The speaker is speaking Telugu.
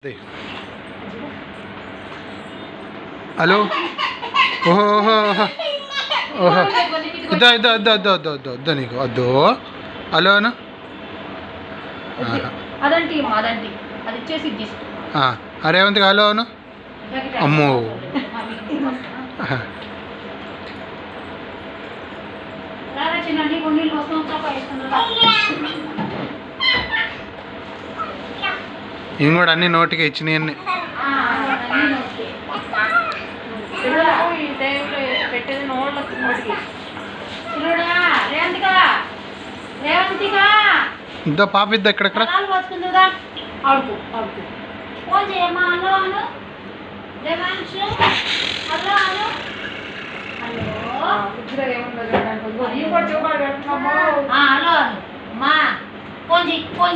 హలో ఓహో ఓహో ఓహో వద్దా వద్దా వద్దా వద్దా వద్దా వద్దా వద్దా నీకు వద్దు హలో అను రేవంత్కి హలో అను అమ్మో ఇవి కూడా అన్ని నోటికి ఇచ్చినాయి అన్ని ఇద్దా పాప ఇద్దా ఎక్కడెక్కడ హలో